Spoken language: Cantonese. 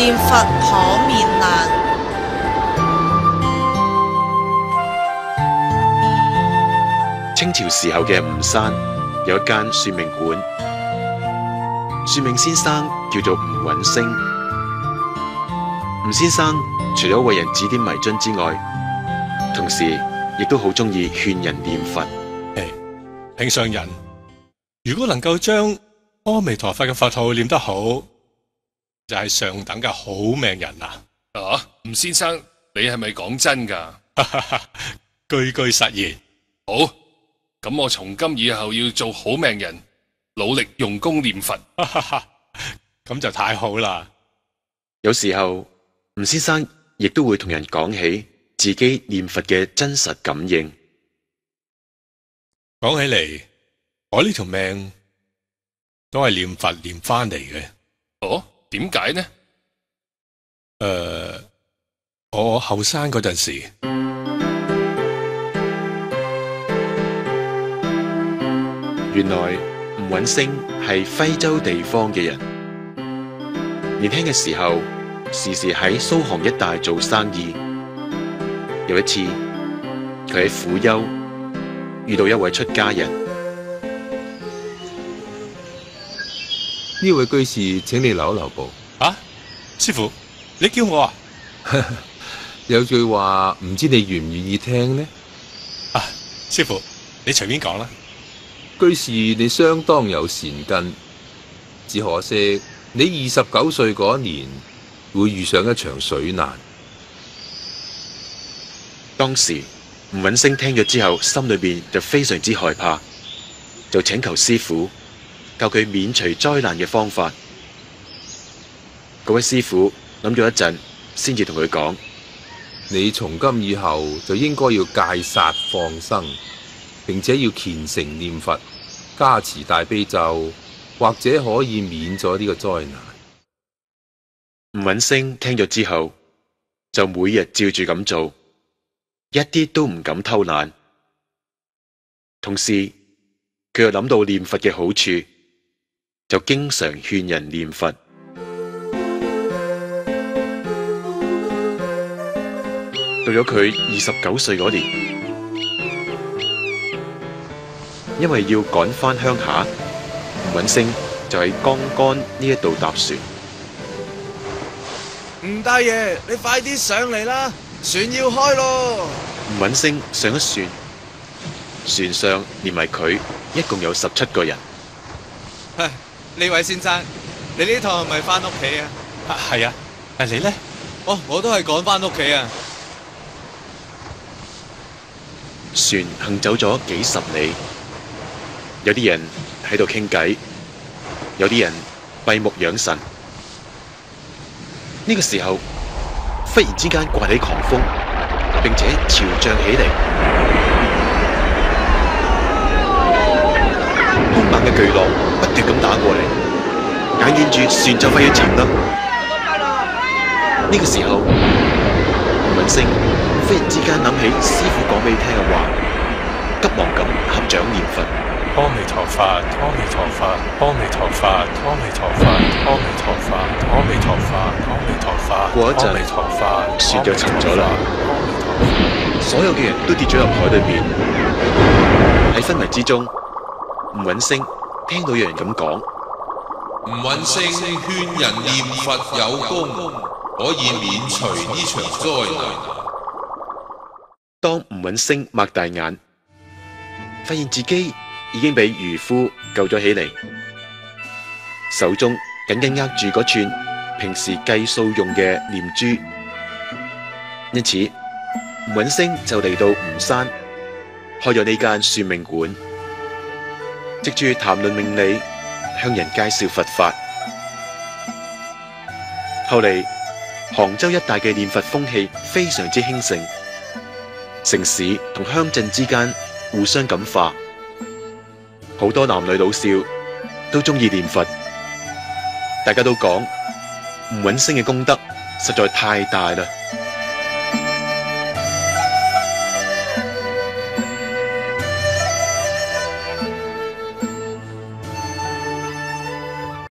念佛可免難。 清朝時候嘅吳山有一間算命館，算命先生叫做吳允升。吳先生除咗為人指點迷津之外，同時亦都好中意勸人念佛。 平常人如果能夠將阿彌陀佛嘅佛號念得好，就係上等嘅好命人啦。 啊，吳先生，你係咪講真㗎？ 句句實言。 好，咁我從今以後要做好命人，努力用功念佛。 咁就太好啦。 有時候吳先生亦都會同人講起自己念佛嘅真實感應。 講起嚟，我呢條命都係念佛念翻嚟嘅。 哦，點解呢？ 我後生嗰陣時， 原來吳允升係徽州地方嘅人，年輕嘅時候時時喺蘇杭一帶做生意。有一次，佢喺虎丘遇到一位出家人。 呢位居士，請你留一留步。 啊，師父，你叫我啊？ 有句話唔知你願唔願意聽呢？ 啊，師父，你隨便講啦。 居士你相當有善根，只可惜你29歲嗰年會遇上一場水難。 當時吳允升聽咗之後，心裏邊就非常之害怕，就請求師父教佢免除災難嘅方法。嗰位師父諗咗一陣，先至同佢講： 你從今以後就應該要戒殺放生，並且要虔誠念佛，加持大悲咒，或者可以免咗呢個災難。 吳允升聽咗之後，就每日照住咁做，一啲都唔敢偷懶。同時，佢又諗到念佛嘅好處，就經常勸人念佛。到咗佢29歲嗰年，因為要趕返鄉下，吳允升就喺江乾呢一度搭船。 吳大爺，你快啲上嚟啦，船要開咯！ 吳允升上咗船，船上連埋佢一共有17個人。 唉，呢位先生，你呢趟係咪返屋企啊？ 係啊，你呢？ 哦，我都係趕返屋企啊。 船行走咗幾十里，有啲人喺度傾偈，有啲人閉目養神。呢個時候，忽然之間颳起狂風，並且潮漲起嚟，兇猛嘅巨浪不斷咁打過嚟，眼見住船就快要沉啦。呢個時候，吳允升忽然之間諗起師父講俾你聽嘅話，急忙咁合掌念佛。 阿彌陀佛，阿彌陀佛，阿彌陀佛，阿彌陀佛，阿彌陀佛，阿彌陀佛，阿彌陀佛。 過一陣，船就沉咗啦，所有嘅人都跌咗入海裏面。喺昏迷之中，吳允升聽到有人咁講： 吳允升勸人念佛有功，可以免除呢場災難。 當吳允升擘大眼，發現自己已經被漁夫救咗起嚟，手中緊緊握住嗰串平時計數用嘅念珠。因此，吳允升就嚟到吳山，開咗呢間算命館，藉住談論命理，向人介紹佛法。後嚟，杭州一帶嘅念佛風氣非常之興盛，城市同鄉鎮之間互相感化。好多男女老少都中意念佛，大家都講吳允升嘅功德實在太大啦。